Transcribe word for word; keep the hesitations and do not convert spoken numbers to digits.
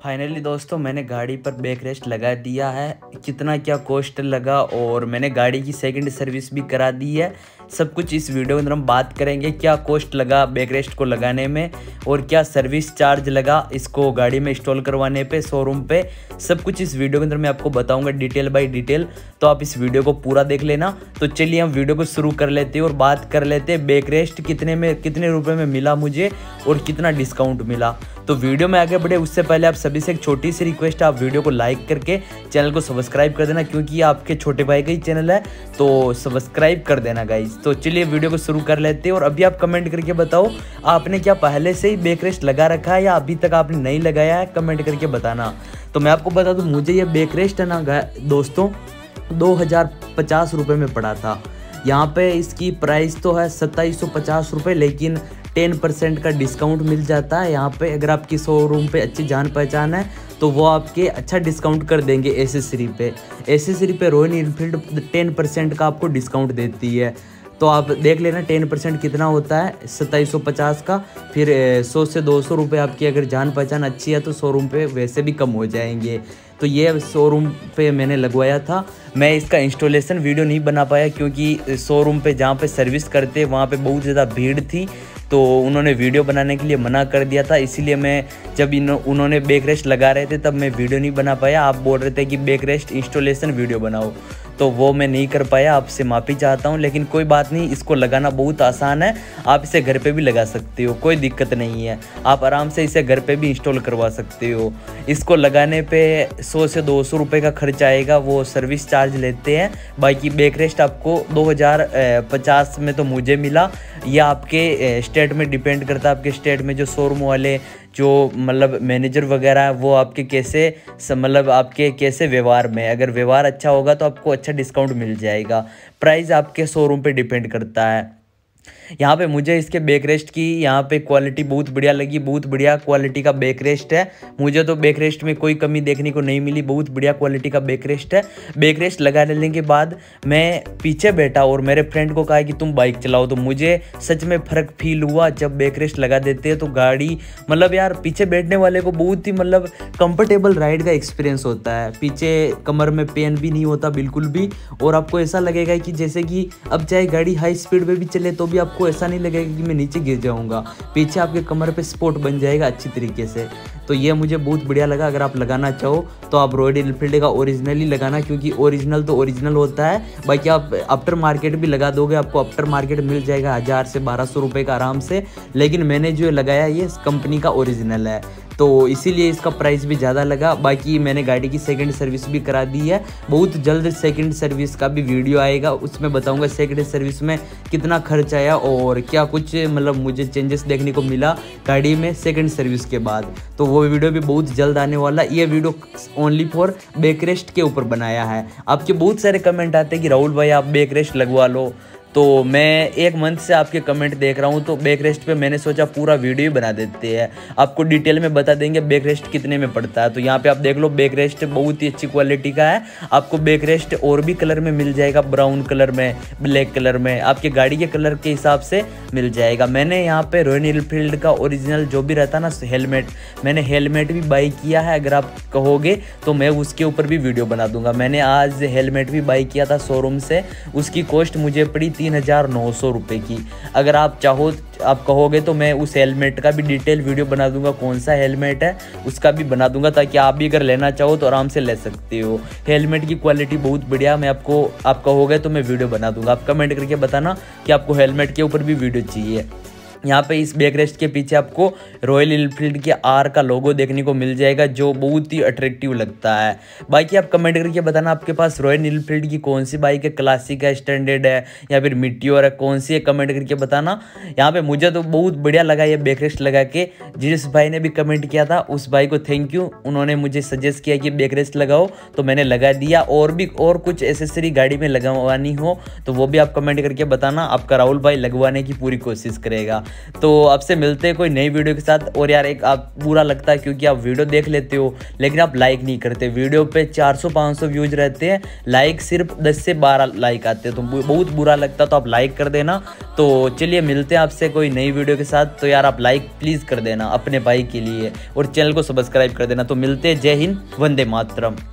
Finally दोस्तों मैंने गाड़ी पर बैक रेस्ट लगा दिया है। कितना क्या कॉस्ट लगा और मैंने गाड़ी की सेकंड सर्विस भी करा दी है। सब कुछ इस वीडियो के अंदर हम बात करेंगे। क्या कॉस्ट लगा बैक रेस्ट को लगाने में और क्या सर्विस चार्ज लगा इसको गाड़ी में इंस्टॉल करवाने पे शोरूम पे, सब कुछ इस वीडियो के अंदर मैं आपको बताऊंगा डिटेल बाय डिटेल। तो आप इस वीडियो को पूरा देख लेना। तो चलिए हम वीडियो को शुरू कर लेते हैं और बात कर लेते हैं बैक रेस्ट कितने में कितने रुपए में मिला मुझे और कितना डिस्काउंट मिला। तो वीडियो में आगे बढ़े उससे पहले आप सभी से एक छोटी सी रिक्वेस्ट है, आप वीडियो को लाइक करके चैनल को सब्सक्राइब कर देना, क्योंकि ये आपके छोटे भाई का ही चैनल है, तो सब्सक्राइब कर देना गाइज। तो चलिए वीडियो को शुरू कर लेते हैं और अभी आप कमेंट करके बताओ आपने क्या पहले से ही बैक रेस्ट लगा रखा है या अभी तक आपने नहीं लगाया है, कमेंट करके बताना। तो मैं आपको बता दूं मुझे ये बैक रेस्ट है ना दोस्तों दो हज़ार पचास रुपये में पड़ा था। यहाँ पे इसकी प्राइस तो है सत्ताईस सौ पचास रुपये, लेकिन टेन परसेंट का डिस्काउंट मिल जाता है यहाँ पे। अगर आपकी शोरूम पे अच्छी जान पहचान है तो वो आपके अच्छा डिस्काउंट कर देंगे। एसेसरी पे एसेसरी पे रॉयल एनफील्ड टेन परसेंट का आपको डिस्काउंट देती है। तो आप देख लेना टेन परसेंट कितना होता है सत्ताईस सौ पचास का। फिर सौ से दो सौ रुपये आपकी अगर जान पहचान अच्छी है तो शोरूम पे वैसे भी कम हो जाएंगे। तो ये शोरूम पे मैंने लगवाया था। मैं इसका इंस्टॉलेशन वीडियो नहीं बना पाया क्योंकि शोरूम पे जहाँ पे सर्विस करते वहाँ पे बहुत ज़्यादा भीड़ थी, तो उन्होंने वीडियो बनाने के लिए मना कर दिया था। इसीलिए मैं जब इन उन्होंने बैक रेस्ट लगा रहे थे तब मैं वीडियो नहीं बना पाया। आप बोल रहे थे कि बैक रेस्ट इंस्टॉलेशन वीडियो बनाओ, तो वो मैं नहीं कर पाया, आपसे माफ़ी चाहता हूँ। लेकिन कोई बात नहीं, इसको लगाना बहुत आसान है। आप इसे घर पे भी लगा सकते हो, कोई दिक्कत नहीं है। आप आराम से इसे घर पे भी इंस्टॉल करवा सकते हो। इसको लगाने पे सौ से दो सौ रुपये का खर्च आएगा, वो सर्विस चार्ज लेते हैं। बाकी बैक रेस्ट आपको दो हज़ार पचास में तो मुझे मिला। यह आपके स्टेट में डिपेंड करता है, आपके स्टेट में जो शोरूम वाले जो मतलब मैनेजर वगैरह है वो आपके कैसे मतलब आपके कैसे व्यवहार में, अगर व्यवहार अच्छा होगा तो आपको अच्छा डिस्काउंट मिल जाएगा। प्राइस आपके शोरूम पे डिपेंड करता है। यहाँ पे मुझे इसके बैक रेस्ट की यहाँ पे क्वालिटी बहुत बढ़िया लगी, बहुत बढ़िया क्वालिटी का बैक रेस्ट है। मुझे तो बैक रेस्ट में कोई कमी देखने को नहीं मिली, बहुत बढ़िया क्वालिटी का बैक रेस्ट है। बैक रेस्ट लगा लेने के बाद मैं पीछे बैठा और मेरे फ्रेंड को कहा कि तुम बाइक चलाओ, तो मुझे सच में फ़र्क फील हुआ। जब बैक रेस्ट लगा देते हैं तो गाड़ी मतलब यार पीछे बैठने वाले को बहुत ही मतलब कंफर्टेबल राइड का एक्सपीरियंस होता है। पीछे कमर में पेन भी नहीं होता बिल्कुल भी, और आपको ऐसा लगेगा कि जैसे कि अब चाहे गाड़ी हाई स्पीड में भी चले तो भी आपको ऐसा नहीं लगेगा कि मैं नीचे गिर जाऊंगा। पीछे आपके कमर पे सपोर्ट बन जाएगा अच्छी तरीके से। तो ये मुझे बहुत बढ़िया लगा। अगर आप लगाना चाहो तो आप रॉयल एनफील्ड का ओरिजिनल ही लगाना, क्योंकि ओरिजिनल तो ओरिजिनल होता है। बाकी आप आफ्टर मार्केट भी लगा दोगे, आपको आफ्टर मार्केट मिल जाएगा हज़ार से बारह सौ रुपये का आराम से। लेकिन मैंने जो लगाया ये कंपनी का ओरिजिनल है, तो इसीलिए इसका प्राइस भी ज़्यादा लगा। बाकी मैंने गाड़ी की सेकंड सर्विस भी करा दी है। बहुत जल्द सेकंड सर्विस का भी वीडियो आएगा, उसमें बताऊंगा सेकंड सर्विस में कितना खर्च आया और क्या कुछ मतलब मुझे चेंजेस देखने को मिला गाड़ी में सेकंड सर्विस के बाद। तो वो वीडियो भी बहुत जल्द आने वाला। ये video only for back rest के ऊपर बनाया है। आपके बहुत सारे कमेंट आते हैं कि राहुल भाई आप बैक रेस्ट लगवा लो, तो मैं एक मंथ से आपके कमेंट देख रहा हूं, तो बैक रेस्ट पे मैंने सोचा पूरा वीडियो ही बना देते हैं, आपको डिटेल में बता देंगे बैक रेस्ट कितने में पड़ता है। तो यहाँ पे आप देख लो बैक रेस्ट बहुत ही अच्छी क्वालिटी का है। आपको बैक रेस्ट और भी कलर में मिल जाएगा, ब्राउन कलर में, ब्लैक कलर में, आपके गाड़ी के कलर के हिसाब से मिल जाएगा। मैंने यहाँ पे रॉयल एनफील्ड का ओरिजिनल जो भी रहता ना हेलमेट, मैंने हेलमेट भी बाई किया है। अगर आप कहोगे तो मैं उसके ऊपर भी वीडियो बना दूंगा। मैंने आज हेलमेट भी बाई किया था शोरूम से, उसकी कॉस्ट मुझे पड़ी तीन हज़ार नौ सौ रुपये की। अगर आप चाहो आप कहोगे तो मैं उस हेलमेट का भी डिटेल वीडियो बना दूंगा, कौन सा हेलमेट है उसका भी बना दूंगा, ताकि आप भी अगर लेना चाहो तो आराम से ले सकते हो। हेलमेट की क्वालिटी बहुत बढ़िया, मैं आपको आप कहोगे तो मैं वीडियो बना दूंगा। आप कमेंट करके बताना कि आपको हेलमेट के ऊपर भी वीडियो चाहिए। यहाँ पे इस बैक रेस्ट के पीछे आपको रॉयल एनफील्ड के आर का लोगो देखने को मिल जाएगा, जो बहुत ही अट्रैक्टिव लगता है। बाकी आप कमेंट करके बताना आपके पास रॉयल एनफील्ड की कौन सी बाइक है, क्लासिक है, स्टैंडर्ड है या फिर मीटियोर है, कौन सी है, कमेंट करके बताना। यहाँ पे मुझे तो बहुत बढ़िया लगा ये बैक रेस्ट लगा के। जिस भाई ने भी कमेंट किया था उस भाई को थैंक यू, उन्होंने मुझे सजेस्ट किया कि बैक रेस्ट लगाओ तो मैंने लगा दिया। और भी और कुछ एसेसरी गाड़ी में लगवानी हो तो वो भी आप कमेंट करके बताना, आपका राहुल भाई लगवाने की पूरी कोशिश करेगा। तो आपसे मिलते हैं कोई नई वीडियो के साथ। और यार एक आप बुरा लगता है क्योंकि आप वीडियो देख लेते हो लेकिन आप लाइक नहीं करते। वीडियो पे चार सौ पाँच सौ व्यूज रहते हैं, लाइक सिर्फ दस से बारह लाइक आते हैं, तो बहुत बुरा लगता, तो आप लाइक कर देना। तो चलिए मिलते हैं आपसे कोई नई वीडियो के साथ। तो यार आप लाइक प्लीज़ कर देना अपने भाई के लिए और चैनल को सब्सक्राइब कर देना। तो मिलते हैं, जय हिंद, वंदे मातरम।